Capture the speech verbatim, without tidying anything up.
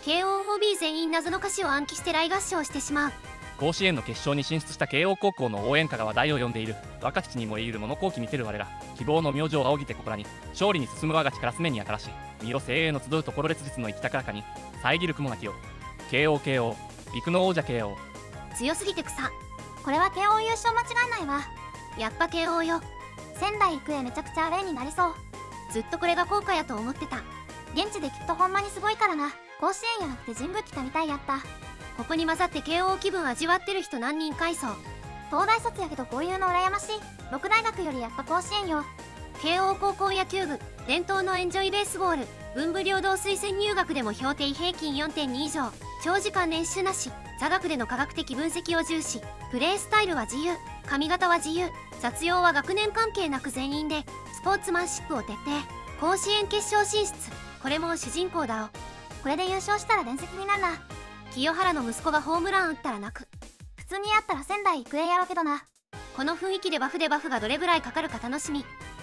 慶応 オービー 全員謎の歌詞を暗記して大合唱してしまう。 甲子園の決勝に進出した慶応高校の応援歌が話題を呼んでいる。若き地に燃えゆる物好機見せる我ら、希望の明星を仰ぎてここらに、勝利に進む我が力すめに新しい、見ろ精鋭の集うところ列実の生き高らかに、遮る雲なきを。慶応慶応、陸の王者慶応。 強すぎて草。 これは慶応優勝間違いないわ。 やっぱ慶応よ。 仙台育英めちゃくちゃアレになりそう。 ずっとこれが効果やと思ってた。 現地できっとほんまにすごいからな。甲子園やなくて神武来たみたいやった。 ここに混ざって慶応気分味わってる人何人かいそう。 東大卒やけどこういうの羨ましい。六大学よりやっぱ甲子園よ。 慶応高校野球部、伝統のエンジョイベースボール、文武両道推薦入学でも評定平均 よんてんに 以上、長時間練習なし、座学での科学的分析を重視、プレースタイルは自由、髪型は自由、雑用は学年関係なく全員で、スポーツマンシップを徹底、甲子園決勝進出、これも主人公だろ。 これで優勝したら伝説になるな。 清原の息子がホームラン打ったら泣く。 普通にやったら仙台育英やろうけどな。 この雰囲気でバフでバフがどれぐらいかかるか楽しみ。